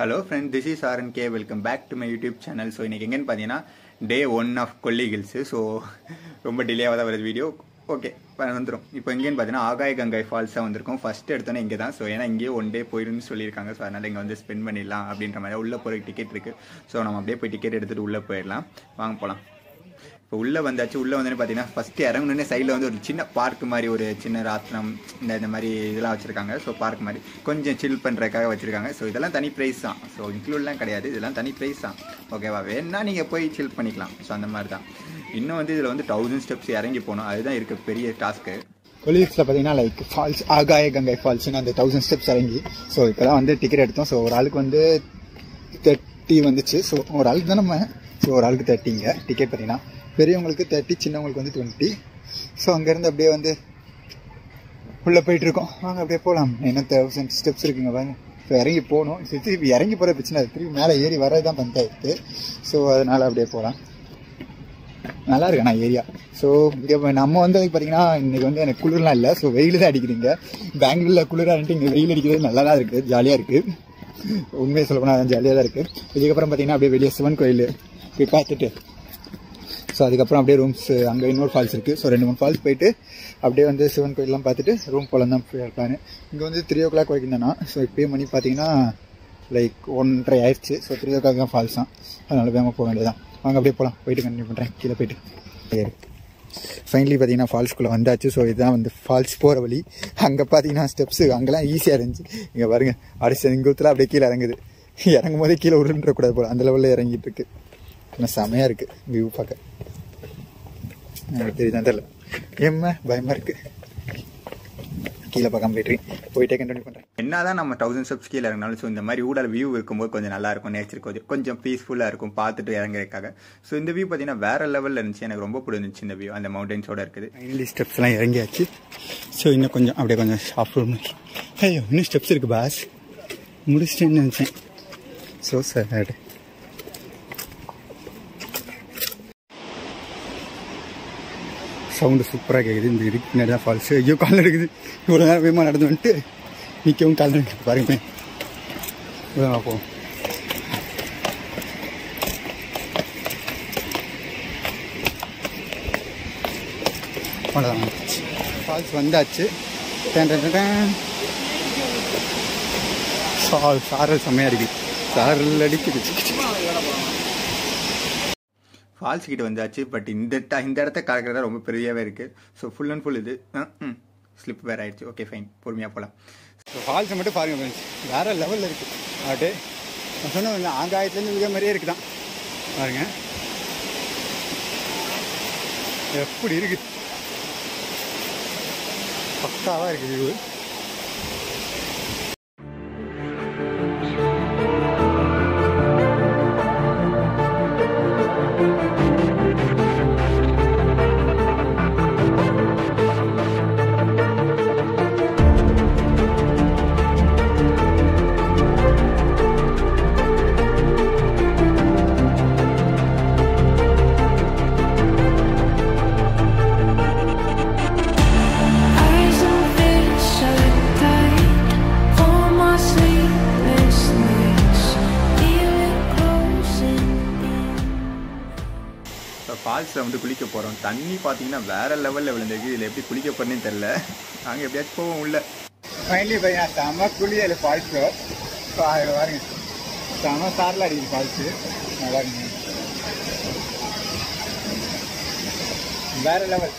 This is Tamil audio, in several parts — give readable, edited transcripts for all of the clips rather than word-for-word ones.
Hello friends, this is RNK. Welcome back to my YouTube channel. So இன்னைக்கு எங்கன்னு பார்த்தீங்கன்னா Day-1 of Kolli Hills. So ரொம்ப டிலேவாக தான் வருது வீடியோ. ஓகே வந்துடும். இப்போ எங்கேன்னு பார்த்தீங்கன்னா Aagaya Ganagai Falls வந்திருக்கும். ஃபர்ஸ்ட் எடுத்தோன்னே இங்கே தான். ஸோ ஏன்னா இங்கேயே ஒன் டே போயிருன்னு சொல்லியிருக்காங்க. ஸோ அதனால் இங்கே வந்து ஸ்பெண்ட் பண்ணிடலாம் அப்படின்ற மாதிரி உள்ளே போகிற டிக்கெட் இருக்குது. ஸோ நம்ம அப்படியே போய் டிக்கெட் எடுத்துகிட்டு உள்ளே போயிடலாம். வாங்க போகலாம். இப்போ உள்ளே வந்தாச்சு. உள்ளே வந்து பார்த்தீங்கன்னா ஃபஸ்ட்டு இறங்கணுன்னே சைடில் வந்து ஒரு சின்ன பார்க் மாதிரி ஒரு சின்ன ராத்திரம் இந்த மாதிரி இதெல்லாம் வச்சுருக்காங்க. ஸோ பார்க் மாதிரி கொஞ்சம் சில் பண்ணுறதுக்காக வச்சுருக்காங்க. ஸோ இதெல்லாம் தனி ப்ரைஸ் தான். ஸோ இன்க்ளூட்லாம் கிடையாது, இதெல்லாம் தனி ப்ரைஸ் தான். ஓகேவா, வேணா நீங்கள் போய் சில் பண்ணிக்கலாம். ஸோ அந்த மாதிரி தான். இன்னும் வந்து இதில் வந்து 1000 ஸ்டெப்ஸ் இறங்கி போகணும். அதுதான் இருக்க பெரிய டாஸ்க்கு. கொல்லிஹில்ஸில் பார்த்தீங்கன்னா லைக் ஃபால்ஸ் Aagaya Ganagai ஃபால்ஸ்னு அந்த 1000 ஸ்டெப்ஸ் இறங்கி. ஸோ இப்போ தான் வந்து டிக்கெட் எடுத்தோம். ஸோ ஒரு ஆளுக்கு வந்து 30 வந்துச்சு. ஸோ ஒரு ஆளுக்கு தான் நம்ம ஒரு ஆளுக்கு 30 டிக்கெட் பார்த்தீங்கன்னா பெரியவங்களுக்கு 30, சின்னவங்களுக்கு வந்து 20. ஸோ அங்கேருந்து அப்படியே வந்து உள்ளே போயிட்டுருக்கோம். வாங்க அப்படியே போகலாம். என்ன 1000 ஸ்டெப்ஸ் இருக்குங்க பாருங்க. ஸோ இறங்கி போகணும். திருப்பி இறங்கி போகிற பிரச்சனை, திருப்பி மேலே ஏறி வர்றது தான் பஞ்சாயத்து. ஸோ அதனால் அப்படியே போகலாம். நல்லா இருக்கு ஆனால் ஏரியா. ஸோ இங்கே நம்ம வந்து பார்த்தீங்கன்னா இன்றைக்கி வந்து எனக்கு குளிர்லாம் இல்லை. ஸோ வெயில் தான் அடிக்கிறீங்க. பெங்களூரில் குளிரான்ட்டு இங்கே வெயில் அடிக்கிறது நல்லா தான் இருக்குது, ஜாலியாக இருக்குது. உண்மையை சொல்ல போனால் அதான் ஜாலியாக தான் இருக்குது. இதுக்கப்புறம் பார்த்தீங்கன்னா அப்படியே வெளியே சிவன் கோயில் போய் பார்த்துட்டு, ஸோ அதுக்கப்புறம் அப்படியே ரூம்ஸ் அங்கே இன்னொரு ஃபால்ஸ் இருக்குது. ஸோ 2-3 ஃபால்ஸ் போயிட்டு அப்படியே வந்து சிவன் கோயிலெலாம் பார்த்துட்டு ரூம் போகலாம் தான் போயிருப்பாங்க. இங்கே வந்து 3 o'clock வரைக்கும் தானா. ஸோ இப்போயே மணி பார்த்தீங்கன்னா லைக் 1:30 ஆயிடுச்சு. ஸோ 3 o'clock தான் ஃபால்ஸ் தான். அதனால வேகமாக போக வேண்டியதான். வாங்க அப்படியே போகலாம். போயிட்டு கண்டினியூ பண்ணுறேன். கீழே போயிட்டு ஃபைனலி பார்த்தீங்கன்னா ஃபால்ஸ்குள்ளே வந்தாச்சு. ஸோ இதுதான் வந்து ஃபால்ஸ் போகிற வழி. அங்கே பார்த்தீங்கன்னா ஸ்டெப்ஸு அங்கெல்லாம் ஈஸியாக இருந்துச்சு. இங்கே பாருங்க, அடிச்சு இங்குத்தில் அப்படியே கீழே இறங்குது. இறங்கும் போதே கீழே உருண்டுறக்கூடாது போல், அந்த லெவலில் இறங்கிட்டு இருக்கு. ஆனால் செமையாக இருக்குது வியூ பார்க்க. எனக்கு தெரியுதான் தெரியல, ஏம்மா பயமாக இருக்குது. கீழே பார்க்காம போயிட்டே கண்டினியூ பண்ணுறேன். என்னதான் நம்ம 1000 ஸ்டெப்ஸ் கீழே இறங்கினாலும் ஸோ இந்த மாதிரி ஊடால வியூ இருக்கும்போது கொஞ்சம் நல்லா இருக்கும். நேச்சர் கொஞ்சம் பீஸ்ஃபுல்லாக இருக்கும் பார்த்துட்டு இறங்குறதுக்காக. ஸோ இந்த வியூ பார்த்தீங்கன்னா வேற லெவலில் இருந்துச்சு. எனக்கு ரொம்ப பிடிச்சிருந்துச்சு இந்த வியூ. அந்த மவுண்டன்ஸோட இருக்குது. ஃபைனலி ஸ்டெப்ஸ்லாம் இறங்கியாச்சு. ஸோ இன்னும் கொஞ்சம் அப்படியே கொஞ்சம் சாப்பிடணும். ஐயோ இன்னும் ஸ்டெப்ஸ் இருக்குது பாஸ், முடிச்சிட்டேன்னு நினச்சேன். So sad. சவுண்டு சூப்பராக கேட்குது. இந்த இதுக்கு பின்னாடி தான் ஃபால்ஸு. ஐயோ கால் எடுக்குது. இவ்வளோ நேரம் வேகமாக நடந்து வந்துட்டு நிற்கவும் கால் எடுக்குது பாருங்க. போவோம். அவ்வளோதான், ஃபால்ஸ் வந்தாச்சு. சாரல் செம்மையாக இருக்குது. சாரல் அடிக்குது. ஃபால்ஸ் கிட்ட வந்தாச்சு. பட் இந்த இடத்த கலக்கிறதா ரொம்ப பெரியவே இருக்குது. ஸோ ஃபுல் அண்ட் ஃபுல் இது ஸ்லிப் வேறு ஆயிடுச்சு. ஓகே ஃபைன், பொறுமையாக போகலாம். ஸோ ஃபால்ஸை மட்டும் பாருங்கள் ஃப்ரெண்ட்ஸ், வேறு லெவலில் இருக்குது. அப்படியே நான் சொன்ன ஆகாயத்துலேருந்து இதே மாதிரியே இருக்குதான் பாருங்க. எப்படி இருக்குது, பக்காவாக இருக்குது வியூ. ஃபால்ஸில் வந்து குளிக்க போகிறோம். தண்ணி பார்த்தீங்கன்னா வேறு லெவலில் விழுந்திருக்கு. இதில் எப்படி குளிக்க போகிறேன்னு தெரில. நாங்கள் எப்படியாச்சும் போவோம் உள்ள. ஃபைனலி பார்த்தீங்கன்னா செம்ம குளி அதில் ஃபால்ஸு. ஸோ அதில் பாருங்க செம்ம சாரில் அடிக்குது ஃபால்ஸு. நல்லா இருக்குங்க, வேறு லெவல்.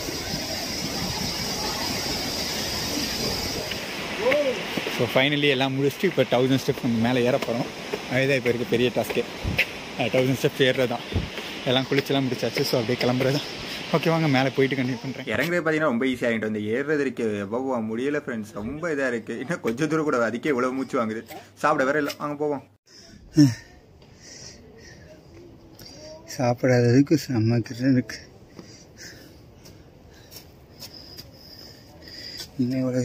ஸோ ஃபைனலி எல்லாம் முடிச்சுட்டு இப்போ 1000 ஸ்டெப்ஸ் நம்ம மேலே ஏற போகிறோம். அதுதான் இப்போ இருக்க பெரிய டாஸ்க்கு. 1000 ஸ்டெப்ஸ் ஏறுறது தான். எல்லாம் குளிச்செல்லாம் முடிச்சாச்சு. ஸோ அப்படியே கிளம்புறது. ஓகே வாங்க மேலே போயிட்டு கண்டினியூ பண்ணுறேன். இறங்குறது பார்த்தீங்கன்னா ரொம்ப ஈஸியாக ஆகிட்டு வந்து ஏறுறது இருக்குது. எவ்வளோ முடியலை ஃப்ரெண்ட்ஸ், ரொம்ப இதாக இருக்குது. இன்னும் கொஞ்சம் தூரம் கூட அதுக்கே இவ்வளோ மூச்சு வாங்குது. சாப்பிட வேற இல்லை. வாங்க போவோம். சாப்பிடாததுக்கு செம்ம இருக்கு. இன்னும் எவ்வளோ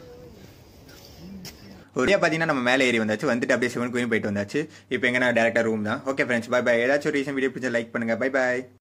ஒரே பார்த்தீங்கன்னா நம்ம மேலே ஏறி வந்தாச்சு. வந்துட்டு அப்படியே சிவன் கோயில் போயிட்டு வந்தாச்சு. இப்போ எங்கன்னா டேரக்டாக ரூம் தான். Okay friends, bye bye. ஏதாச்சும் ரீசன் வீடியோ பிடிச்சா லைக் பண்ணுங்கள். பை பாய்.